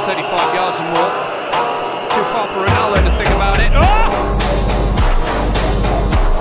35 yards and more. Too far for Ronaldo to think about it. Oh!